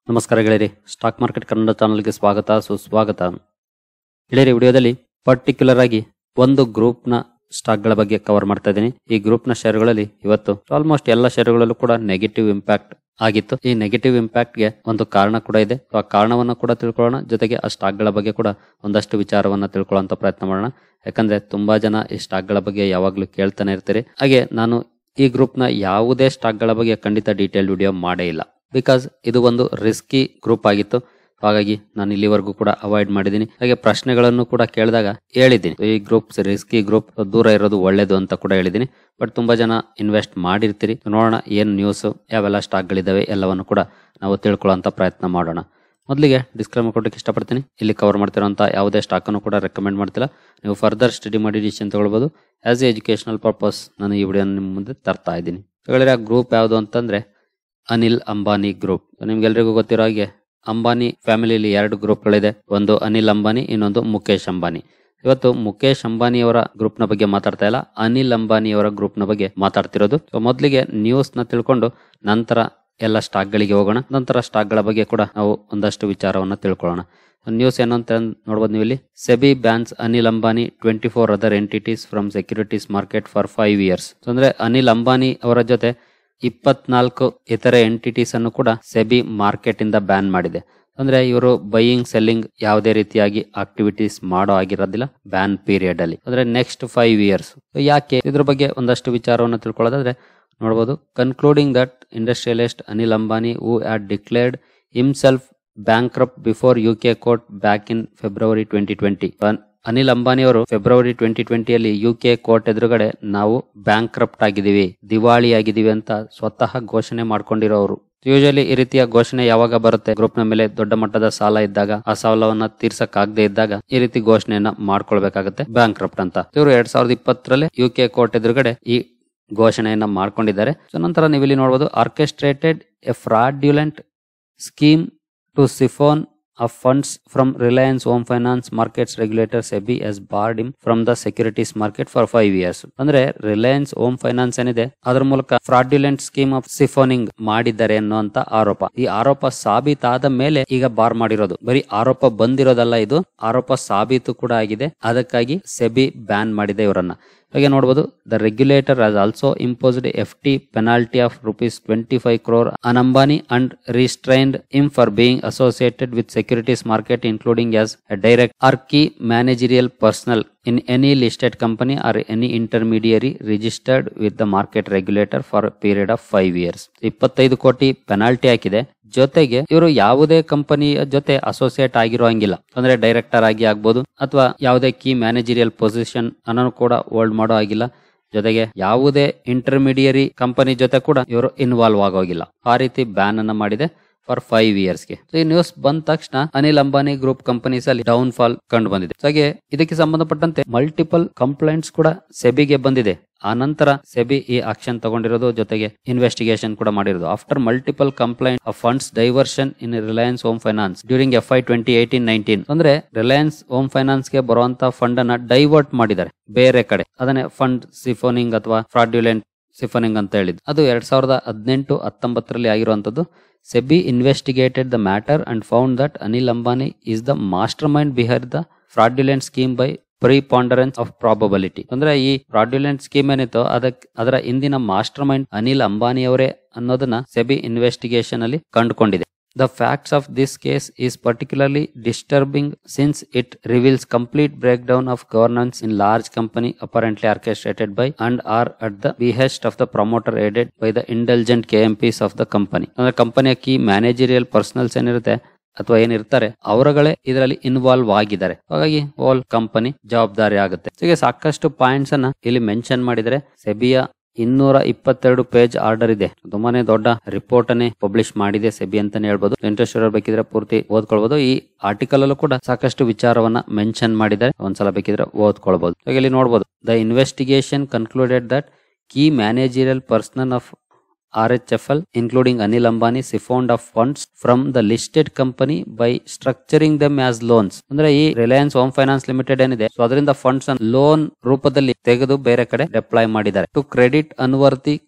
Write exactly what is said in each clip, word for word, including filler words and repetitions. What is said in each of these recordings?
ನಮಸ್ಕಾರ ಗೆಳೆಯರಿ, stock market Kannada ಚಾನಲ್ಗೆ ಸ್ವಾಗತ ಸುಸ್ವಾಗತ. ಗೆಳೆಯರಿ, ವಿಡಿಯೋದಲ್ಲಿ ಪರ್ಟಿಕ್ಯುಲರ್ ಆಗಿ ಒಂದು ಗ್ರೂಪ್ ನ ಸ್ಟಾಕ್ ಗಳ ಬಗ್ಗೆ ಕವರ್ ಮಾಡ್ತಾ ಇದ್ದೀನಿ. ಈ ಗ್ರೂಪ್ ನ ಶೇರುಗಳಲ್ಲಿ ಇವತ್ತು ಆಲ್ಮೋಸ್ಟ್ ಎಲ್ಲ ಶೇರುಗಳಲ್ಲೂ ಕೂಡ ನೆಗೆಟಿವ್ ಇಂಪ್ಯಾಕ್ಟ್ ಆಗಿತ್ತು. ಈ ನೆಗೆಟಿವ್ ಇಂಪ್ಯಾಕ್ಟ್ ಗೆ ಒಂದು ಕಾರಣ ಕೂಡ ಇದೆ. ಆ ಕಾರಣವನ್ನ ಕೂಡ ತಿಳ್ಕೊಳ್ಳೋಣ, ಜೊತೆಗೆ ಆ ಸ್ಟಾಕ್ ಗಳ ಬಗ್ಗೆ ಕೂಡ ಒಂದಷ್ಟು ವಿಚಾರವನ್ನ ತಿಳ್ಕೊಳ್ಳುವಂತ ಪ್ರಯತ್ನ ಮಾಡೋಣ. ಯಾಕಂದ್ರೆ ತುಂಬಾ ಜನ ಈ ಸ್ಟಾಕ್ ಗಳ ಬಗ್ಗೆ ಯಾವಾಗ್ಲೂ ಕೇಳ್ತಾನೆ ಇರ್ತೀರಿ. ಹಾಗೆ ನಾನು ಈ ಗ್ರೂಪ್ ನ ಯಾವುದೇ ಸ್ಟಾಕ್ ಗಳ ಬಗ್ಗೆ ಖಂಡಿತ ಡೀಟೇಲ್ ವಿಡಿಯೋ ಮಾಡೇ ಇಲ್ಲ. ಬಿಕಾಸ್ ಇದು ಒಂದು ರಿಸ್ಕಿ ಗ್ರೂಪ್ ಆಗಿತ್ತು. ಹಾಗಾಗಿ ನಾನು ಇಲ್ಲಿವರೆಗೂ ಕೂಡ ಅವಾಯ್ಡ್ ಮಾಡಿದ್ದೀನಿ. ಹಾಗೆ ಪ್ರಶ್ನೆಗಳನ್ನು ಕೂಡ ಕೇಳಿದಾಗ ಹೇಳಿದ್ದೀನಿ, ಈ ಗ್ರೂಪ್ ರಿಸ್ಕಿ ಗ್ರೂಪ್, ದೂರ ಇರೋದು ಒಳ್ಳೇದು ಅಂತ ಕೂಡ ಹೇಳಿದ್ದೀನಿ. ಬಟ್ ತುಂಬಾ ಜನ ಇನ್ವೆಸ್ಟ್ ಮಾಡಿರ್ತೀರಿ. ನೋಡೋಣ ಏನ್ ನ್ಯೂಸ್, ಯಾವೆಲ್ಲ ಸ್ಟಾಕ್ ಗಳಿದಾವೆ ಎಲ್ಲವನ್ನು ಕೂಡ ನಾವು ತಿಳ್ಕೊಳ್ಳುವಂತ ಪ್ರಯತ್ನ ಮಾಡೋಣ. ಮೊದಲಿಗೆ ಡಿಸ್ಕ್ಲೇಮರ್ ಕೊಡಕ್ಕೆ ಇಷ್ಟಪಡ್ತೀನಿ. ಇಲ್ಲಿ ಕವರ್ ಮಾಡ್ತಿರೋಂಥ ಯಾವುದೇ ಸ್ಟಾಕ್ ಅನ್ನು ಕೂಡ ರೆಕಮೆಂಡ್ ಮಾಡ್ತಿಲ್ಲ. ನೀವು ಫರ್ದರ್ ಸ್ಟಡಿ ಮಾಡಿ ಡಿಸಿಷನ್ ತಗೊಳ್ಬಹುದು. ಆಸ್ ಎ ಎಜುಕೇಶನಲ್ ಪರ್ಪಸ್ ನಾನು ಈ ವಿಡಿಯೋ ನಿಮ್ಮ ಮುಂದೆ ತರ್ತಾ ಇದ್ದೀನಿ. ಹಾಗಾದ್ರೆ ಆ ಗ್ರೂಪ್ ಯಾವುದು ಅಂತಂದ್ರೆ ಅನಿಲ್ ಅಂಬಾನಿ ಗ್ರೂಪ್. ನಿಮ್ಗೆಲ್ರಿಗೂ ಗೊತ್ತಿರೋ ಹಾಗೆ ಅಂಬಾನಿ ಫ್ಯಾಮಿಲಿಯಲ್ಲಿ ಎರಡು ಗ್ರೂಪ್ಗಳಿದೆ. ಒಂದು ಅನಿಲ್ ಅಂಬಾನಿ, ಇನ್ನೊಂದು ಮುಖೇಶ್ ಅಂಬಾನಿ. ಇವತ್ತು ಮುಖೇಶ್ ಅಂಬಾನಿ ಅವರ ಗ್ರೂಪ್ ನ ಬಗ್ಗೆ ಮಾತಾಡ್ತಾ ಇಲ್ಲ, ಅನಿಲ್ ಅಂಬಾನಿ ಅವರ ಗ್ರೂಪ್ ನ ಬಗ್ಗೆ ಮಾತಾಡ್ತಿರೋದು. ಸೊ ಮೊದಲಿಗೆ ನ್ಯೂಸ್ ನ ತಿಳ್ಕೊಂಡು ನಂತರ ಎಲ್ಲ ಸ್ಟಾಕ್ ಗಳಿಗೆ ಹೋಗೋಣ. ನಂತರ ಸ್ಟಾಕ್ ಗಳ ಬಗ್ಗೆ ಕೂಡ ನಾವು ಒಂದಷ್ಟು ವಿಚಾರವನ್ನ ತಿಳ್ಕೊಳ್ಳೋಣ. ನ್ಯೂಸ್ ಏನು ಅಂತ ನೋಡಬಹುದು ನೀವು ಇಲ್ಲಿ. SEBI bans Anil Ambani twenty four other entities from securities market for five years. ಅಂದ್ರೆ ಅನಿಲ್ ಅಂಬಾನಿ ಅವರ ಜೊತೆ ಇಪ್ಪತ್ನಾಲ್ಕು ಇತರೆ ಎಂಟಿಟೀಸ್ ಅನ್ನು ಕೂಡ ಸೆಬಿ ಮಾರ್ಕೆಟ್ ಇಂದ ಬ್ಯಾನ್ ಮಾಡಿದೆ. ಅಂದ್ರೆ ಇವರು ಬೈಯಿಂಗ್ ಸೆಲ್ಲಿಂಗ್ ಯಾವುದೇ ರೀತಿಯಾಗಿ ಆಕ್ಟಿವಿಟೀಸ್ ಮಾಡೋ ಆಗಿರೋದಿಲ್ಲ ಬ್ಯಾನ್ ಪೀರಿಯಡ್ ಅಲ್ಲಿ. ಅಂದ್ರೆ ನೆಕ್ಸ್ಟ್ ಫೈವ್ ಇಯರ್ಸ್ ಯಾಕೆ, ಇದ್ರ ಬಗ್ಗೆ ಒಂದಷ್ಟು ವಿಚಾರವನ್ನು ತಿಳ್ಕೊಳ್ಳೋದಾದ್ರೆ ನೋಡಬಹುದು. Concluding that industrialist Anil Ambani who had declared himself bankrupt before U K court back in February twenty twenty. Anil Ambani ಅವರು ಫೆಬ್ರವರಿ ಟ್ವೆಂಟಿ ಟ್ವೆಂಟಿಯಲ್ಲಿ ಯು ಕೆ ಕೋರ್ಟ್ ಎದುರುಗಡೆ ನಾವು ಬ್ಯಾಂಕ್ರಪ್ಟ್ ಆಗಿದ್ದೀವಿ, ದಿವಾಳಿ ಆಗಿದ್ದೀವಿ ಅಂತ ಸ್ವತಃ ಘೋಷಣೆ ಮಾಡ್ಕೊಂಡಿರೋರು. ಯೂಶಲಿ ಈ ರೀತಿಯ ಘೋಷಣೆ ಯಾವಾಗ ಬರುತ್ತೆ, ಗ್ರೂಪ್ ನ ಮೇಲೆ ದೊಡ್ಡ ಮಟ್ಟದ ಸಾಲ ಇದ್ದಾಗ, ಆ ಸಾಲವನ್ನ ತೀರ್ಸಕ್ ಆಗದೆ ಇದ್ದಾಗ ಈ ರೀತಿ ಘೋಷಣೆಯನ್ನ ಮಾಡ್ಕೊಳ್ಬೇಕಾಗತ್ತೆ ಬ್ಯಾಂಕ್ರಪ್ಟ್ ಅಂತ. ಇವರು ಎರಡ್ ಸಾವಿರದ ಇಪ್ಪತ್ತರಲ್ಲಿ ಯು ಕೆ ಕೋರ್ಟ್ ಎದುರುಗಡೆ ಈ ಘೋಷಣೆಯನ್ನ ಮಾಡ್ಕೊಂಡಿದ್ದಾರೆ. ಸೊ ನಂತರ ನೀವು ಇಲ್ಲಿ ನೋಡಬಹುದು, orchestrated a fraudulent scheme to siphon of funds from Reliance Home Finance Markets regulator SEBI has barred him from the securities market for five years. ಅಂದ್ರೆ ರಿಲಯನ್ಸ್ ಹೋಮ್ ಫೈನಾನ್ಸ್ ಏನಿದೆ ಅದರ ಮೂಲಕ ಫ್ರಾಡ್ಯುಲೆಂಟ್ ಸ್ಕೀಮ್ ಆಫ್ ಸಿಫೋನಿಂಗ್ ಮಾಡಿದ್ದಾರೆ ಅನ್ನುವಂತ ಆರೋಪ. ಈ ಆರೋಪ ಸಾಬೀತಾದ ಮೇಲೆ ಈಗ ಬಾರ್ ಮಾಡಿರೋದು. ಬರೀ ಆರೋಪ ಬಂದಿರೋದಲ್ಲ, ಇದು ಆರೋಪ ಸಾಬೀತು ಕೂಡ ಆಗಿದೆ. ಅದಕ್ಕಾಗಿ ಸೆಬಿ ಬ್ಯಾನ್ ಮಾಡಿದೆ ಇವರನ್ನ. ಹಾಗೆ ನೋಡಬಹುದು, the regulator has also imposed F T penalty of rupees twenty five crore on Ambani and restrained him for being associated with securities market including as a direct or key managerial personnel in any listed company or any intermediary registered with the market regulator for a period of five years. ಇಪ್ಪತ್ತೈದು ಕೋಟಿ penalty ಹಾಕಿದೆ. ಜೊತೆಗೆ ಇವರು ಯಾವುದೇ ಕಂಪನಿಯ ಜೊತೆ associate ಆಗಿರೋ ಹಂಗಿಲ್ಲ. ಅಂದ್ರೆ ಡೈರೆಕ್ಟರ್ ಆಗಿ ಆಗ್ಬೋದು ಅಥವಾ ಯಾವುದೇ ಕೀ ಮ್ಯಾನೇಜರಿಯಲ್ ಪೊಸಿಷನ್ ಅನ್ನು ಕೂಡ ಹೋಲ್ಡ್ ಮಾಡೋ ಆಗಿಲ್ಲ. ಜೊತೆಗೆ ಯಾವುದೇ ಇಂಟರ್ಮೀಡಿಯರಿ ಕಂಪನಿ ಜೊತೆ ಕೂಡ ಇವರು ಇನ್ವಾಲ್ವ್ ಆಗೋಗಿಲ್ಲ. ಆ ರೀತಿ ಬ್ಯಾನ್ ಅನ್ನ ಮಾಡಿದೆ ಫಾರ್ ಫೈವ್ ಇಯರ್ಸ್ ಗೆ. ಈ ನ್ಯೂಸ್ ಬಂದ ತಕ್ಷಣ ಅನಿಲ್ ಅಂಬಾನಿ ಗ್ರೂಪ್ ಕಂಪನೀಸ್ ಅಲ್ಲಿ ಡೌನ್ ಫಾಲ್ ಕಂಡು ಬಂದಿದೆ. ಹಾಗೆ ಇದಕ್ಕೆ ಸಂಬಂಧಪಟ್ಟಂತೆ ಮಲ್ಟಿಪಲ್ ಕಂಪ್ಲೇಂಟ್ಸ್ ಕೂಡ ಸೆಬಿಗೆ ಬಂದಿದೆ. ಆ ನಂತರ ಸೆಬಿ ಈ ಆಕ್ಷನ್ ತಗೊಂಡಿರೋದು, ಜೊತೆಗೆ ಇನ್ವೆಸ್ಟಿಗೇಷನ್ ಕೂಡ ಮಾಡಿರೋದು. After multiple complaint of funds diversion in Reliance Home Finance during F I twenty eighteen nineteen. ಅಂದ್ರೆ ರಿಲಯನ್ಸ್ ಹೋಮ್ ಫೈನಾನ್ಸ್ ಗೆ ಬರುವಂತ ಫಂಡ್ ಅನ್ನ ಡೈವರ್ಟ್ ಮಾಡಿದ್ದಾರೆ ಬೇರೆ ಕಡೆ. ಅದನ್ನೇ ಫಂಡ್ ಸಿಫೋನಿಂಗ್ ಅಥವಾ ಫ್ರಾಡ್ಯುಲೆಂಟ್ ಸಿಫೋನಿಂಗ್ ಅಂತ ಹೇಳಿದ್. ಅದು ಎರಡ್ ಸಾವಿರದ ಹದಿನೆಂಟು ಹತ್ತೊಂಬತ್ತರಲ್ಲಿ ಆಗಿರುವಂತದ್ದು. SEBI investigated the matter and found that Anil Ambani is the mastermind behind the fraudulent scheme by preponderance of probability. ಅಂದ್ರೆ ಈ ಫ್ರಾಡ್ಯುಲೆಂಟ್ ಸ್ಕೀಮ್ ಏನಿತ್ತು ಅದಕ್ಕೆ ಅದರ ಹಿಂದಿನ ಮಾಸ್ಟರ್ ಮೈಂಡ್ ಅನಿಲ್ ಅಂಬಾನಿ ಅವರೇ ಅನ್ನೋದನ್ನ ಸೆಬಿ ಇನ್ವೆಸ್ಟಿಗೇಷನ್ ಅಲ್ಲಿ ಕಂಡುಕೊಂಡಿದೆ. The facts of this case is particularly disturbing since it reveals complete breakdown of governance in large company apparently orchestrated by and are at the behest of the promoter aided by the indulgent K M Ps of the company. ಅಂದ್ರೆ ಕಂಪನಿಯ key managerial personals ಏನಿರುತ್ತೆ ಅಥವಾ ಏನಿರ್ತಾರೆ ಅವರುಗಳೇ ಇದರಲ್ಲಿ involve ಆಗಿದ್ದಾರೆ. ಹಾಗಾಗಿ hole company ಜವಾಬ್ದಾರಿ ಆಗುತ್ತೆ. ಹೀಗೆ ಸಾಕಷ್ಟು ಪಾಯಿಂಟ್ಸ್ ಅನ್ನ ಇಲ್ಲಿ ಮೆನ್ಷನ್ ಮಾಡಿದರೆ. ಸೆಬಿಯ ಇನ್ನೂರ ಇಪ್ಪತ್ತೆರಡು ಪೇಜ್ ಆರ್ಡರ್ ಇದೆ. ತುಂಬಾನೇ ದೊಡ್ಡ ರಿಪೋರ್ಟ್ ಅನ್ನೇ ಪಬ್ಲಿಷ್ ಮಾಡಿದೆ ಸೆಬಿ ಅಂತಾನೆ ಹೇಳ್ಬೋದು. ಇಂಟ್ರೆಸ್ಟ್ ಇರೋರು ಬೇಕಿದ್ರೆ ಪೂರ್ತಿ ಓದ್ಕೊಳ್ಬಹುದು. ಈ ಆರ್ಟಿಕಲ್ ಅಲ್ಲೂ ಕೂಡ ಸಾಕಷ್ಟು ವಿಚಾರವನ್ನ ಮೆನ್ಷನ್ ಮಾಡಿದ್ದಾರೆ, ಒಂದ್ಸಲ ಬೇಕಿದ್ರೆ ಓದ್ಕೊಳ್ಬಹುದು. ಇಲ್ಲಿ ನೋಡಬಹುದು, the investigation concluded that key managerial person of R H F L including Anil Ambani siphoned of funds from the listed company by structuring them as loans. ಅಂದ್ರೆ ಈ ರಿಲಯನ್ಸ್ ಹೋಮ್ ಫೈನಾನ್ಸ್ ಲಿಮಿಟೆಡ್ ಏನಿದೆ, so ಅದರಿಂದ funds loan ರೂಪದಲ್ಲಿ ತೆಗೆದು ಬೇರೆ ಕಡೆ deploy ಮಾಡಿದ್ದಾರೆ. To credit unworthy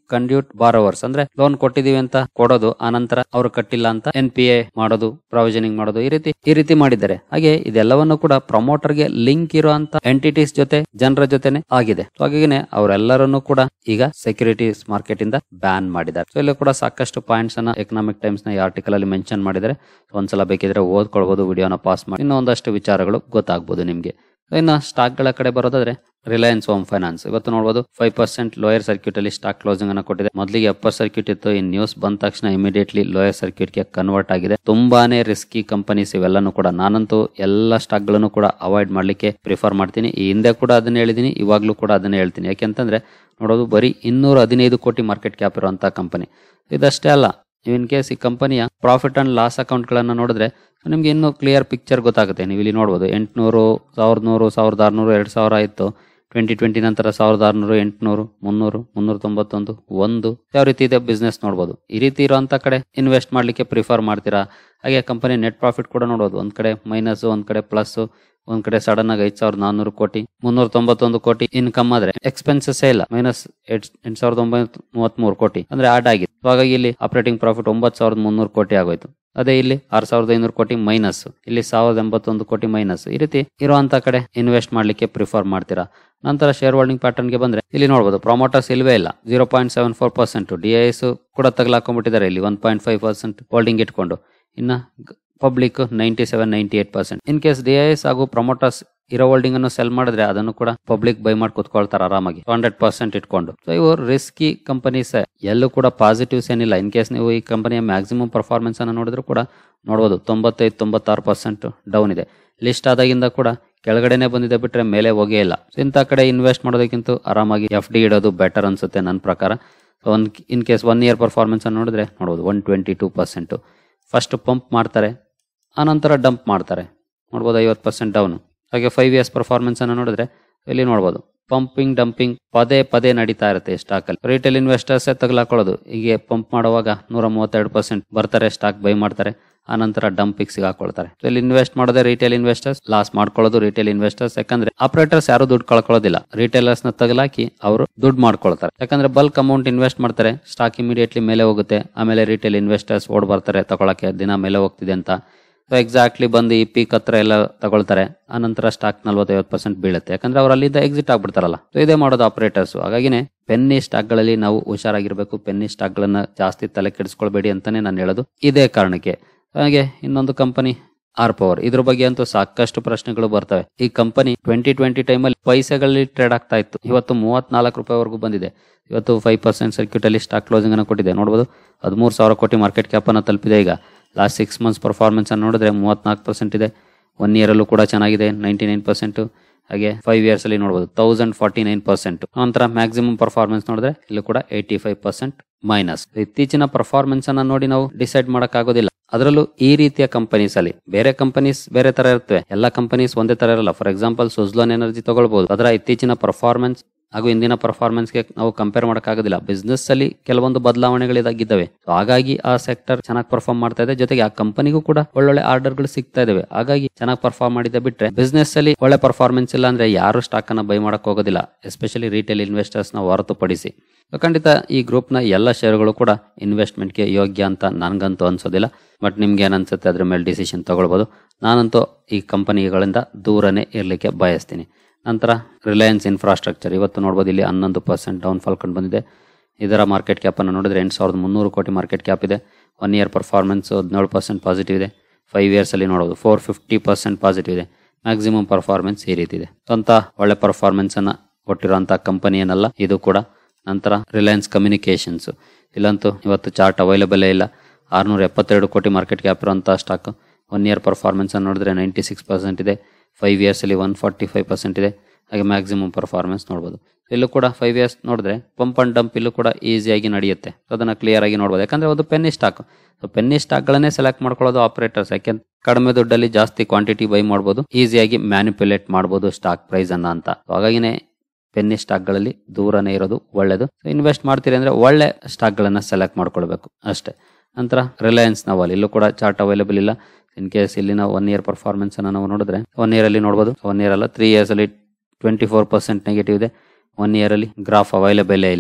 conduit borrowers ಅಂದ್ರೆ ಲೋನ್ ಕೊಟ್ಟಿದೀವಿ ಅಂತ ಕೊಡೋದು, ಆನಂತರ ಅವರು ಕಟ್ಟಿಲ್ಲ ಅಂತ ಎನ್ ಪಿ ಎ ಮಾಡೋದು, ಪ್ರಾವಿಷನಿಂಗ್ ಮಾಡೋದು, ಈ ರೀತಿ ಈ ರೀತಿ ಮಾಡಿದ್ದಾರೆ. ಹಾಗೆ ಇದೆಲ್ಲವನ್ನು ಕೂಡ ಪ್ರಮೋಟರ್ ಗೆ ಲಿಂಕ್ ಇರುವಂತ ಎಂಟಿಟೀಸ್ ಜೊತೆ ಜನರ ಜೊತೆನೆ ಆಗಿದೆ. ಹಾಗಾಗಿ ಅವರೆಲ್ಲರನ್ನು ಕೂಡ ಈಗ ಸೆಕ್ಯೂರಿಟೀಸ್ ಮಾರ್ಕೆಟ್ ಇಂದ ಬ್ಯಾನ್ ಮಾಡಿದ್ದಾರೆ. ಸೊ ಇಲ್ಲಿ ಕೂಡ ಸಾಕಷ್ಟು ಪಾಯಿಂಟ್ಸ್ ಅನ್ನ ಎಕನಾಮಿಕ್ ಟೈಮ್ಸ್ ನ ಈ ಆರ್ಟಿಕಲ್ ಅಲ್ಲಿ ಮೆನ್ಷನ್ ಮಾಡಿದರೆ ಒಂದ್ಸಲ ಬೇಕಿದ್ರೆ ಓದ್ಕೊಳ್ಬಹುದು, ವಿಡಿಯೋನ ಪಾಸ್ ಮಾಡಿ ಇನ್ನೂ ಒಂದಷ್ಟು ವಿಚಾರಗಳು ಗೊತ್ತಾಗಬಹುದು ನಿಮ್ಗೆ. ಇನ್ನು ಸ್ಟಾಕ್ ಗಳ ಕಡೆ ಬರೋದಾದ್ರೆ ರಿಲಯನ್ಸ್ ಹೋಮ್ ಫೈನಾನ್ಸ್ ಇವತ್ತು ನೋಡಬಹುದು ಫೈವ್ ಪರ್ಸೆಂಟ್ ಲೋಯರ್ ಸರ್ಕ್ಯೂಟ್ ಅಲ್ಲಿ ಸ್ಟಾಕ್ ಕ್ಲೋಸಿಂಗ್ ಅನ್ನ ಕೊಟ್ಟಿದೆ. ಮೊದಲಿಗೆ ಅಪ್ಪರ್ ಸರ್ಕ್ಯೂಟ್ ಇತ್ತು, ಈ ನ್ಯೂಸ್ ಬಂದ ತಕ್ಷಣ ಇಮಿಡಿಯೇಟ್ಲಿ ಲೋಯರ್ ಸರ್ಕ್ಯೂಟ್ ಗೆ ಕನ್ವರ್ಟ್ ಆಗಿದೆ. ತುಂಬಾನೇ ರಿಸ್ಕಿ ಕಂಪನೀಸ್ ಇವೆಲ್ಲನೂ ಕೂಡ. ನಾನಂತೂ ಎಲ್ಲ ಸ್ಟಾಕ್ ಗಳನ್ನು ಕೂಡ ಅವಾಯ್ಡ್ ಮಾಡ್ಲಿಕ್ಕೆ ಪ್ರಿಫರ್ ಮಾಡ್ತೀನಿ. ಈ ಹಿಂದೆ ಕೂಡ ಅದನ್ನ ಹೇಳಿದೀನಿ, ಇವಾಗ್ಲೂ ಕೂಡ ಅದನ್ನ ಹೇಳ್ತೀನಿ. ಯಾಕೆಂತಂದ್ರೆ ನೋಡೋದು ಬರೀ ಇನ್ನೂರ ಹದಿನೈದು ಕೋಟಿ ಮಾರ್ಕೆಟ್ ಕ್ಯಾಪ್ ಇರುವಂತಹ ಕಂಪನಿ. ಇದಷ್ಟೇ ಅಲ್ಲ, ಇನ್ ಕೇಸ್ ಈ ಕಂಪನಿಯ ಪ್ರಾಫಿಟ್ ಅಂಡ್ ಲಾಸ್ ಅಕೌಂಟ್ ಗಳನ್ನ ನೋಡಿದ್ರೆ ನಿಮ್ಗೆ ಇನ್ನೂ ಕ್ಲಿಯರ್ ಪಿಕ್ಚರ್ ಗೊತ್ತಾಗುತ್ತೆ. ನೀವು ಇಲ್ಲಿ ನೋಡಬಹುದು ಎಂಟುನೂರು, ಸಾವಿರದ ನೂರು, ಸಾವಿರದ ಆರ್ನೂರು, ಎರಡ್ ಸಾವಿರ ಆಯ್ತು. ಟ್ವೆಂಟಿ ಟ್ವೆಂಟಿ ನಂತರ ಸಾವಿರದ ಆರ್ನೂರು, ಎಂಟುನೂರು, ಮುನ್ನೂರು, ಮುನ್ನೂರ ತೊಂಬತ್ತೊಂದು, ಒಂದು ಯಾವ ರೀತಿ ಇದೆ ಬಿಸ್ನೆಸ್ ನೋಡಬಹುದು. ಈ ರೀತಿ ಇರುವಂತ ಕಡೆ ಇನ್ವೆಸ್ಟ್ ಮಾಡ್ಲಿಕ್ಕೆ ಪ್ರಿಫರ್ ಮಾಡ್ತೀರಾ. ಹಾಗೆ ಕಂಪನಿ ನೆಟ್ ಪ್ರಾಫಿಟ್ ಕೂಡ ನೋಡಬಹುದು. ಒಂದ್ ಕಡೆ ಮೈನಸ್, ಒಂದ್ ಕಡೆ ಪ್ಲಸ್, ಒಂದ್ ಕಡೆ ಸಡನ್ ಆಗಿ ಐದ್ ಸಾವಿರದ ನಾನ್ನೂರು ಕೋಟಿ, ಮುನ್ನೂರ ತೊಂಬತ್ತೊಂದು ಕೋಟಿ ಇನ್ಕಮ್ ಆದ್ರೆ ಎಕ್ಸ್ಪೆನ್ಸಸ್ ಇಲ್ಲ, ಮೈನಸ್ ಎಂಟ್ ಸಾವಿರದ ಒಂಬೈನೂರ ಮೂವತ್ತ್ ಮೂರು ಕೋಟಿ ಅಂದ್ರೆ ಆಡ್ ಆಗಿದೆ. ಹಾಗಾಗಿ ಇಲ್ಲಿ ಆಪರೇಟಿಂಗ್ ಪ್ರಾಫಿಟ್ ಒಂಬತ್ತು ಸಾವಿರದ ಮುನ್ನೂರು ಕೋಟಿ ಆಗೋಯ್ತು. ಅದೇ ಇಲ್ಲಿ ಆರ್ ಸಾವಿರದ ಐನೂರು ಕೋಟಿ ಮೈನಸ್, ಇಲ್ಲಿ ಸಾವಿರದ ಎಂಬತ್ತೊಂದು ಕೋಟಿ ಮೈನಸ್. ಈ ರೀತಿ ಇರುವಂತ ಕಡೆ ಇನ್ವೆಸ್ಟ್ ಮಾಡ್ಲಿಕ್ಕೆ ಪ್ರಿಫರ್ ಮಾಡ್ತೀರಾ. ನಂತರ ಶೇರ್ ಹೋಲ್ಡಿಂಗ್ ಪ್ಯಾಟರ್ನ್ ಗೆ ಬಂದ್ರೆ ಇಲ್ಲಿ ನೋಡಬಹುದು ಪ್ರಮೋಟರ್ಸ್ ಇಲ್ವೇ ಇಲ್ಲ, zero point seven four percent. DIS ಕೂಡ ತಗಲಾಕೊಂಡ್ಬಿಟ್ಟಿದ್ದಾರೆ ಇಲ್ಲಿ one point five percent holding ಇಟ್ಕೊಂಡು. ಇನ್ನ public ninety seven ninety eight percent. In case DIS ಹಾಗೂ ಪ್ರಮೋಟರ್ಸ್ ಇರೋ ಹೋಲ್ಡಿಂಗ್ ಅನ್ನು ಸೆಲ್ ಮಾಡಿದ್ರೆ ಅದನ್ನು ಕೂಡ ಪಬ್ಲಿಕ್ ಬೈ ಮಾಡಿ ಕುತ್ಕೊಳ್ತಾರೆ ಆರಾಮಾಗಿ ಹಂಡ್ರೆಡ್ ಪರ್ಸೆಂಟ್ ಇಟ್ಕೊಂಡು. ಸೊ ಇವು ರಿಸ್ಕಿ ಕಂಪನೀಸ್, ಎಲ್ಲೂ ಕೂಡ ಪಾಸಿಟಿವ್ಸ್ ಏನಿಲ್ಲ. ಇನ್ ಕೇಸ್ ನೀವು ಈ ಕಂಪನಿಯ ಮ್ಯಾಕ್ಸಿಮಮ್ ಪರ್ಫಾರ್ಮೆನ್ಸ್ ಅನ್ನು ನೋಡಿದ್ರು ಕೂಡ ನೋಡಬಹುದು ತೊಂಬತ್ತೈದು ತೊಂಬತ್ತಾರು ಪರ್ಸೆಂಟ್ ಡೌನ್ ಇದೆ. ಲಿಸ್ಟ್ ಆದಾಗಿಂದ ಕೂಡ ಕೆಳಗಡೆನೆ ಬಂದಿದೆ ಬಿಟ್ರೆ ಮೇಲೆ ಹೋಗೇ ಇಲ್ಲ. ಸೊ ಇಂಥ ಕಡೆ ಇನ್ವೆಸ್ಟ್ ಮಾಡೋದಕ್ಕಿಂತ ಆರಾಮಾಗಿ ಎಫ್ ಡಿ ಇಡೋದು ಬೆಟರ್ ಅನ್ಸುತ್ತೆ ನನ್ನ ಪ್ರಕಾರ. One in case one year performance ಅನ್ನು ನೋಡಿದ್ರೆ ನೋಡಬಹುದು one twenty two percent. First pump ಮಾಡ್ತಾರೆ, ಆನಂತರ ಡಂಪ್ ಮಾಡ್ತಾರೆ, ನೋಡ್ಬೋದು ಐವತ್ತು ಪರ್ಸೆಂಟ್ ಡೌನ್. ಹಾಗೆ ಫೈವ್ ಇಯರ್ಸ್ ಪರ್ಫಾರ್ಮೆನ್ಸ್ ಅನ್ನು ನೋಡಿದ್ರೆ ಇಲ್ಲಿ ನೋಡಬಹುದು ಪಂಪಿಂಗ್ ಡಂಪಿಂಗ್ ಪದೇ ಪದೇ ನಡೀತಾ ಇರುತ್ತೆ ಸ್ಟಾಕ್ ಅಲ್ಲಿ. ರಿಟೇಲ್ ಇನ್ವೆಸ್ಟರ್ಸ್ ತಗಲಾಕೊಳ್ಳೋದು, ಹೀಗೆ ಪಂಪ್ ಮಾಡುವಾಗ ನೂರ ಮೂವತ್ತೆರಡು ಪರ್ಸೆಂಟ್ ಬರ್ತಾರೆ, ಸ್ಟಾಕ್ ಬೈ ಮಾಡ್ತಾರೆ, ಆನಂತರ ಡಂಪಿಂಗ್ ಸಿಗಾಕೊಳ್ತಾರೆ. ಇಲ್ಲಿ ಇನ್ವೆಸ್ಟ್ ಮಾಡೋದೇ ರಿಟೇಲ್ ಇನ್ವೆಸ್ಟರ್ಸ್, ಲಾಸ್ ಮಾಡ್ಕೊಳ್ಳೋದು ರಿಟೇಲ್ ಇನ್ವೆಸ್ಟರ್ಸ್. ಯಾಕಂದ್ರೆ ಆಪರೇಟರ್ಸ್ ಯಾರು ದುಡ್ಡು ಕಳ್ಕೊಳ್ಳೋದಿಲ್ಲ, ರಿಟೇಲರ್ಸ್ ನ ತಗಲಾಕಿ ಅವರು ದುಡ್ಡು ಮಾಡ್ಕೊಳ್ತಾರೆ. ಯಾಕಂದ್ರೆ ಬಲ್ಕ್ ಅಮೌಂಟ್ ಇನ್ವೆಸ್ಟ್ ಮಾಡ್ತಾರೆ, ಸ್ಟಾಕ್ ಇಮಿಡಿಯೇಟ್ಲಿ ಮೇಲೆ ಹೋಗುತ್ತೆ, ಆಮೇಲೆ ರಿಟೇಲ್ ಇನ್ವೆಸ್ಟರ್ಸ್ ಓಡ್ ಬರ್ತಾರೆ ತಗೊಳಕ್ಕೆ, ದಿನ ಮೇಲೆ ಹೋಗ್ತಿದೆ ಅಂತ. ಸೊ ಎಕ್ಸಾಕ್ಟ್ಲಿ ಬಂದು ಈ ಪೀಕ್ ಹತ್ರ ಎಲ್ಲ ತಗೊಳ್ತಾರೆ, ಆನಂತರ ಸ್ಟಾಕ್ ನಲ್ವತ್ತೈವತ್ತು ಪರ್ಸೆಂಟ್ ಬೀಳುತ್ತೆ. ಯಾಕಂದ್ರೆ ಅವ್ರು ಅಲ್ಲಿಂದ ಎಕ್ಸಿಟ್ ಆಗ್ಬಿಡ್ತಾರಲ್ಲ. ಸೊ ಇದೇ ಮಾಡೋದು ಆಪರೇಟರ್ಸ್. ಹಾಗಾಗಿನೇ ಪೆನ್ನಿ ಸ್ಟಾಕ್ ಗಳಲ್ಲಿ ನಾವು ಹುಷಾರಾಗಿರ್ಬೇಕು. ಪೆನ್ನಿ ಸ್ಟಾಕ್ ಗಳನ್ನ ಜಾಸ್ತಿ ತಲೆ ಕೆಡಿಸ್ಕೊಳ್ಬೇಡಿ ಅಂತಾನೆ ನಾನು ಹೇಳೋದು ಇದೇ ಕಾರಣಕ್ಕೆ. ಹಾಗೆ ಇನ್ನೊಂದು ಕಂಪನಿ ಆರ್ ಪವರ್, ಇದ್ರ ಬಗ್ಗೆ ಅಂತೂ ಸಾಕಷ್ಟು ಪ್ರಶ್ನೆಗಳು ಬರ್ತವೆ. ಈ ಕಂಪನಿ ಟ್ವೆಂಟಿ ಟ್ವೆಂಟಿ ಟೈಮ್ ಅಲ್ಲಿ ಪೈಸೆಗಳಲ್ಲಿ ಟ್ರೇಡ್ ಆಗ್ತಾ ಇತ್ತು, ಇವತ್ತು ಮೂವತ್ನಾಲ್ಕು ರೂಪಾಯಿವರೆಗೂ ಬಂದಿದೆ. ಇವತ್ತು ಫೈವ್ ಪರ್ಸೆಂಟ್ ಸರ್ಕ್ಯೂಟ್ ಅಲ್ಲಿ ಸ್ಟಾಕ್ ಕ್ಲೋಸಿಂಗ್ ಅನ್ನು ಕೊಟ್ಟಿದೆ. ನೋಡಬಹುದು ಹದಿಮೂರು ಸಾವಿರ ಕೋಟಿ ಮಾರ್ಕೆಟ್ ಕ್ಯಾಪ್ ಅನ್ನು ತಲುಪಿದೆ. ಈಗ ಲಾಸ್ಟ್ ಸಿಕ್ಸ್ ಮಂತ್ಸ್ ಪರ್ಫಾರ್ಮೆನ್ಸ್ ಅನ್ನು ನೋಡಿದ್ರೆ ಮೂವತ್ನಾಲ್ಕು ಪರ್ಸೆಂಟ್ ಇದೆ. ಒನ್ ಇಯರ್ ಅಲ್ಲೂ ಕೂಡ ಚೆನ್ನಾಗಿದೆ, ನೈಂಟಿ ನೈನ್ ಪರ್ಸೆಂಟ್. ಹಾಗೆ ಫೈವ್ ಇಯರ್ಸ್ ಅಲ್ಲಿ ನೋಡಬಹುದು ತೌಸಂಡ್ ಫಾರ್ಟಿ ನೈನ್ ಪರ್ಸೆಂಟ್. ನಂತರ ಮ್ಯಾಕ್ಸಿಮಮ್ ಪರ್ಫಾರ್ಮೆನ್ಸ್ ನೋಡಿದ್ರೆ ಇಲ್ಲಿ ಕೂಡ ಏಯ್ಟಿ ಫೈವ್ ಪರ್ಸೆಂಟ್ ಮೈನಸ್. ಇತ್ತೀಚಿನ ಪರ್ಫಾರ್ಮೆನ್ಸ್ ಅನ್ನ ನೋಡಿ ನಾವು ಡಿಸೈಡ್ ಮಾಡಕ್ ಆಗೋದಿಲ್ಲ. ಅದರಲ್ಲೂ ಈ ರೀತಿಯ ಕಂಪನೀಸ್ ಅಲ್ಲಿ ಬೇರೆ ಕಂಪನೀಸ್ ಬೇರೆ ತರ ಇರ್ತವೆ, ಎಲ್ಲಾ ಕಂಪನೀಸ್ ಒಂದೇ ತರ ಇರಲ್ಲ. ಫಾರ್ ಎಕ್ಸಾಂಪಲ್ ಸುಜ್ಲಾನ್ ಎನರ್ಜಿ ತಗೊಳ್ಬಹುದು, ಅದರ ಇತ್ತೀಚಿನ ಪರ್ಫಾರ್ಮೆನ್ಸ್ ಹಾಗೂ ಇಂದಿನ ಪರ್ಫಾರ್ಮೆನ್ಸ್ ಗೆ ನಾವು ಕಂಪೇರ್ ಮಾಡಕ್ಕಾಗೋದಿಲ್ಲ. ಬಿಸ್ನೆಸ್ ಅಲ್ಲಿ ಕೆಲವೊಂದು ಬದಲಾವಣೆಗಳು ಇದಾಗಿದ್ದಾವೆ. ಹಾಗಾಗಿ ಆ ಸೆಕ್ಟರ್ ಚೆನ್ನಾಗಿ ಪರ್ಫಾರ್ಮ್ ಮಾಡ್ತಾ ಇದೆ, ಜೊತೆಗೆ ಆ ಕಂಪನಿಗೂ ಕೂಡ ಒಳ್ಳೊಳ್ಳೆ ಆರ್ಡರ್ ಗಳು ಸಿಗ್ತಾ ಇದಾವೆ. ಹಾಗಾಗಿ ಚೆನ್ನಾಗಿ ಪರ್ಫಾರ್ಮ್ ಮಾಡಿದೆ ಬಿಟ್ರೆ ಬಿಸ್ನೆಸ್ ಅಲ್ಲಿ ಒಳ್ಳೆ ಪರ್ಫಾರ್ಮೆನ್ಸ್ ಇಲ್ಲ ಅಂದ್ರೆ ಯಾರು ಸ್ಟಾಕ್ ಅನ್ನ ಬೈ ಮಾಡಕ್ ಹೋಗೋದಿಲ್ಲ, ಎಸ್ಪೆಷಲಿ ರಿಟೇಲ್ ಇನ್ವೆಸ್ಟರ್ಸ್ ನ ಹೊರತುಪಡಿಸಿ. ಖಂಡಿತ ಈ ಗ್ರೂಪ್ ನ ಎಲ್ಲ ಶೇರ್ಗಳು ಕೂಡ ಇನ್ವೆಸ್ಟ್ಮೆಂಟ್ ಗೆ ಯೋಗ್ಯ ಅಂತ ನನ್ಗಂತೂ ಅನ್ಸೋದಿಲ್ಲ. ಬಟ್ ನಿಮ್ಗೆ ಏನ್ ಅನ್ಸುತ್ತೆ ಅದ್ರ ಮೇಲೆ ಡಿಸಿಷನ್ ತಗೊಳ್ಬಹುದು. ನಾನಂತೂ ಈ ಕಂಪನಿಗಳಿಂದ ದೂರನೇ ಇರ್ಲಿಕ್ಕೆ ಬಯಸ್ತೀನಿ. ನಂತರ ರಿಲಯನ್ಸ್ ಇನ್ಫ್ರಾಸ್ಟ್ರಕ್ಚರ್ ಇವತ್ತು ನೋಡಬಹುದು ಇಲ್ಲಿ ಹನ್ನೊಂದು ಪರ್ಸೆಂಟ್ ಡೌನ್ ಫಾಲ್ ಕಂಡು ಬಂದಿದೆ. ಇದರ ಮಾರ್ಕೆಟ್ ಕ್ಯಾಪ್ ಅನ್ನು ನೋಡಿದ್ರೆ ಎಂಟು ಸಾವಿರದ ಮುನ್ನೂರು ಕೋಟಿ ಮಾರ್ಕೆಟ್ ಕ್ಯಾಪ್ ಇದೆ. ಒನ್ ಇಯರ್ ಪರ್ಫಾರ್ಮೆನ್ಸ್ ಹದಿನೇಳು ಪರ್ಸೆಂಟ್ ಪಾಸಿಟಿವ್ ಇದೆ. ಫೈವ್ ಇಯರ್ಸ್ ಅಲ್ಲಿ ನೋಡೋದು ಫೋರ್ ಫಿಫ್ಟಿ ಪರ್ಸೆಂಟ್ ಪಾಸಿಟಿವ್ ಇದೆ. ಮ್ಯಾಕ್ಸಿಮಮ್ ಪರ್ಫಾರ್ಮೆನ್ಸ್ ಈ ರೀತಿ ಇದೆ. ಸ್ವಂತ ಒಳ್ಳೆ ಪರ್ಫಾರ್ಮೆನ್ಸ್ ಅನ್ನ ಕೊಟ್ಟಿರುವಂತಹ ಕಂಪನಿ ಏನಲ್ಲ ಇದು ಕೂಡ. ನಂತರ ರಿಲಯನ್ಸ್ ಕಮ್ಯುನಿಕೇಶನ್ಸ್, ಇಲ್ಲಂತೂ ಇವತ್ತು ಚಾರ್ಟ್ ಅವೈಲೇಬಲ್ ಇಲ್ಲ. ಆರ್ನೂರ ಎಪ್ಪತ್ತೆರಡು ಕೋಟಿ ಮಾರ್ಕೆಟ್ ಕ್ಯಾಪ್ ಇರುವಂತಹ ಸ್ಟಾಕ್. ಒನ್ ಇಯರ್ ಪರ್ಫಾರ್ಮೆನ್ಸ್ ಅನ್ನು ನೋಡಿದ್ರೆ ನೈಂಟಿ ಸಿಕ್ಸ್ ಪರ್ಸೆಂಟ್ ಇದೆ. ಫೈವ್ ಇಯರ್ಸ್ ಅಲ್ಲಿ ಒನ್ ಫಾರ್ಟಿ ಫೈವ್ ಪರ್ಸೆಂಟ್ ಇದೆ. ಹಾಗೆ ಮ್ಯಾಕ್ಸಿಮಮ್ ಪರ್ಫಾರ್ಮೆನ್ಸ್ ನೋಡಬಹುದು. ಇಲ್ಲೂ ಕೂಡ ಫೈವ್ ಇಯರ್ಸ್ ನೋಡಿದ್ರೆ ಪಂಪ್ ಅಂಡ್ ಡಂಪ್ ಇಲ್ಲೂ ಕೂಡ ಈಸಿಯಾಗಿ ನಡೆಯುತ್ತೆ. ಅದನ್ನ ಕ್ಲಿಯರ್ ಆಗಿ ನೋಡಬಹುದು. ಯಾಕಂದ್ರೆ ಅದು ಪೆನ್ನಿ ಸ್ಟಾಕ್. ಪೆನ್ನಿ ಸ್ಟಾಕ್ ಗಳನ್ನೇ ಸೆಲೆಕ್ಟ್ ಮಾಡ್ಕೊಳ್ಳೋದು ಆಪರೇಟರ್ಸ್. ಯಾಕೆಂದ್ರೆ ಕಡಿಮೆ ದುಡ್ಡಲ್ಲಿ ಜಾಸ್ತಿ ಕ್ವಾಂಟಿಟಿ ಬೈ ಮಾಡಬಹುದು, ಈಸಿಯಾಗಿ ಮ್ಯಾನಿಪ್ಯುಲೇಟ್ ಮಾಡಬಹುದು ಸ್ಟಾಕ್ ಪ್ರೈಸ್ ಅನ್ನ ಅಂತ. ಹಾಗಾಗಿನೇ ಪೆನ್ನಿ ಸ್ಟಾಕ್ ಗಳಲ್ಲಿ ದೂರನೇ ಇರೋದು ಒಳ್ಳೇದು. ಇನ್ವೆಸ್ಟ್ ಮಾಡ್ತೀರಿ ಅಂದ್ರೆ ಒಳ್ಳೆ ಸ್ಟಾಕ್ ಗಳನ್ನ ಸೆಲೆಕ್ಟ್ ಮಾಡ್ಕೊಳ್ಬೇಕು ಅಷ್ಟೇ. ನಂತರ ರಿಲಯನ್ಸ್ ನಾವಲ್, ಇಲ್ಲೂ ಕೂಡ ಚಾರ್ಟ್ ಅವೈಲೇಬಲ್ ಇಲ್ಲ. ಇನ್ ಕೇಸ್ ಇಲ್ಲಿನ ಒನ್ ಇಯರ್ ಪರ್ಫಾರ್ಮೆನ್ಸ್ ಅನ್ನ ನಾವು ನೋಡಿದ್ರೆ ಒನ್ ಇಯರ್ ಅಲ್ಲಿ ನೋಡಬಹುದು, ಒನ್ ಇಯರ್ ಅಲ್ಲ ತ್ರೀ ಇಯರ್ಸ್ ಅಲ್ಲಿ ಟ್ವೆಂಟಿ ಫೋರ್ ಪರ್ಸೆಂಟ್ ನೆಗೆಟಿವ್ ಇದೆ. ಒನ್ ಇಯರ್ ಅಲ್ಲಿ ಗ್ರಾಫ್ ಅವೈಲೇಬಲ್ ಇಲ್ಲ.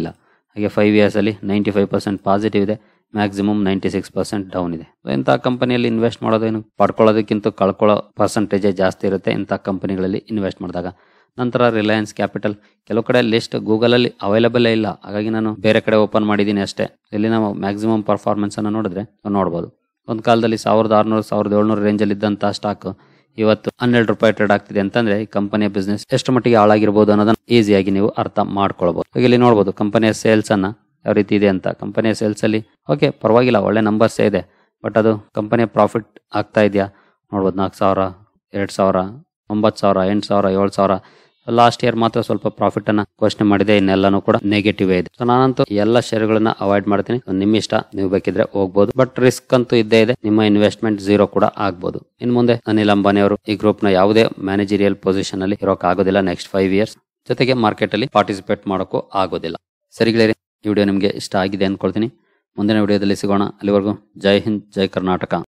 ಹಾಗೆ ಫೈವ್ ಇಯರ್ಸ್ ಅಲ್ಲಿ ನೈಂಟಿ ಫೈವ್ ಪರ್ಸೆಂಟ್ ಪಾಸಿಟಿವ್ ಇದೆ, maximum ninety six percent down ಇದೆ. ಇಂಥ ಕಂಪನಿಯಲ್ಲಿ ಇನ್ವೆಸ್ಟ್ ಮಾಡೋದೇನು, ಪಡ್ಕೊಳ್ಳೋದಕ್ಕಿಂತ ಕಳ್ಕೊಳ್ಳೋ ಪರ್ಸೆಂಟೇಜೇ ಜಾಸ್ತಿ ಇರುತ್ತೆ ಇಂಥ ಕಂಪನಿಗಳಲ್ಲಿ ಇನ್ವೆಸ್ಟ್ ಮಾಡಿದಾಗ. ನಂತರ ರಿಲಯನ್ಸ್ ಕ್ಯಾಪಿಟಲ್, ಕೆಲವು ಕಡೆ ಲಿಸ್ಟ್ ಗೂಗಲಲ್ಲಿ ಅವೈಲಬಲ್ ಇಲ್ಲ, ಹಾಗಾಗಿ ನಾನು ಬೇರೆ ಕಡೆ ಓಪನ್ ಮಾಡಿದ್ದೀನಿ ಅಷ್ಟೇ. ಇಲ್ಲಿ ನಾವು ಮ್ಯಾಕ್ಸಿಮಮ್ ಪರ್ಫಾರ್ಮೆನ್ಸ್ ಅನ್ನು ನೋಡಿದ್ರೆ ನೋಡ್ಬೋದು. ಒಂದು ಕಾಲದಲ್ಲಿ ಸಾವಿರದ ಆರುನೂರು ಸಾವಿರದ ಏಳ್ನೂರು ರೇಂಜಲ್ಲಿ ಇದ್ದಂಥ ಸ್ಟಾಕ್ ಇವತ್ತು ಹನ್ನೆರಡು ರೂಪಾಯಿ ಟ್ರೇಡ್ ಆಗ್ತಿದೆ ಅಂತಂದ್ರೆ ಈ ಕಂಪನಿಯ ಬಿಸ್ನೆಸ್ ಎಷ್ಟು ಮಟ್ಟಿಗೆ ಹಾಳಾಗಿರ್ಬೋದು ಅನ್ನೋದನ್ನ ಈಸಿಯಾಗಿ ನೀವು ಅರ್ಥ ಮಾಡ್ಕೊಳ್ಬಹುದು. ಹಾಗೆ ಇಲ್ಲಿ ನೋಡ್ಬೋದು ಕಂಪನಿಯ ಸೇಲ್ಸ್ ಅನ್ನ ಯಾವ ರೀತಿ ಇದೆ ಅಂತ. ಕಂಪನಿಯ ಸೇಲ್ಸ್ ಅಲ್ಲಿ ಓಕೆ ಪರವಾಗಿಲ್ಲ, ಒಳ್ಳೆ ನಂಬರ್ಸ್ ಇದೆ, ಬಟ್ ಅದು ಕಂಪನಿಯ ಪ್ರಾಫಿಟ್ ಆಗ್ತಾ ಇದೆಯಾ ನೋಡ್ಬೋದು. ನಾಲ್ಕು ಸಾವಿರ ಎರಡ್ ಸಾವಿರ ಒಂಬತ್ತು ಸಾವಿರ ಎಂಟು ಸಾವಿರ ಏಳು ಸಾವಿರ ಲಾಸ್ಟ್ ಇಯರ್ ಮಾತ್ರ ಸ್ವಲ್ಪ ಪ್ರಾಫಿಟ್ ಅನ್ನ ಘೋಷಣೆ ಮಾಡಿದೆ, ಇನ್ನೆಲ್ಲಾನು ಕೂಡ ನೆಗೆಟಿವ್ ಇದೆ. ಸೊ ನಾನಂತೂ ಎಲ್ಲ ಶೇರ್ಗಳನ್ನ ಅವಾಯ್ಡ್ ಮಾಡ್ತೀನಿ. ನಿಮ್ಮ ಇಷ್ಟ, ನೀವು ಬೇಕಿದ್ರೆ ಹೋಗ್ಬೋದು, ಬಟ್ ರಿಸ್ಕ್ ಅಂತೂ ಇದ್ದೇ ಇದೆ. ನಿಮ್ಮ ಇನ್ವೆಸ್ಟ್ಮೆಂಟ್ ಝೀರೋ ಕೂಡ ಆಗ್ಬೋದು. ಇನ್ ಮುಂದೆ ಅನಿಲ್ ಅಂಬಾನಿ ಅವರು ಈ ಗ್ರೂಪ್ ನ ಯಾವುದೇ ಮ್ಯಾನೇಜರಿಯಲ್ ಪೊಸಿಷನ್ ಅಲ್ಲಿ ಇರೋಕ್ ಆಗೋದಿಲ್ಲ ನೆಕ್ಸ್ಟ್ ಫೈವ್ ಇಯರ್ಸ್. ಜೊತೆಗೆ ಮಾರ್ಕೆಟ್ ಅಲ್ಲಿ ಪಾರ್ಟಿಸಿಪೇಟ್ ಮಾಡೋಕ್ಕೂ ಆಗೋದಿಲ್ಲ. ಸರಿಗಳೇ, ಈ ವಿಡಿಯೋ ನಿಮಗೆ ಇಷ್ಟ ಆಗಿದೆ ಅನ್ಕೊಳ್ತೀನಿ. ಮುಂದಿನ ವಿಡಿಯೋದಲ್ಲಿ ಸಿಗೋಣ. ಅಲ್ಲಿವರೆಗೂ ಜೈ ಹಿಂದ್, ಜೈ ಕರ್ನಾಟಕ.